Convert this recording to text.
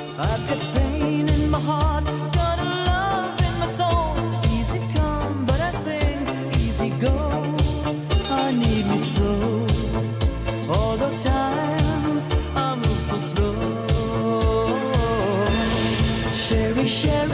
I've got pain in my heart, got a love in my soul. Easy come, but I think easy go. I need me slow, all the times I move so slow. Sherry, Sherry.